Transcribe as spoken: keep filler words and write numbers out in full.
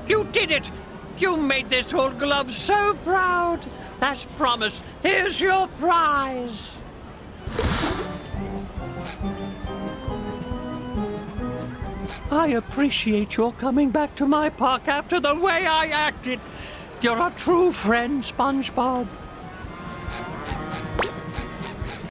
You did it! You made this old glove so proud! As promised, here's your prize! I appreciate your coming back to my park after the way I acted. You're a true friend, Spongebob.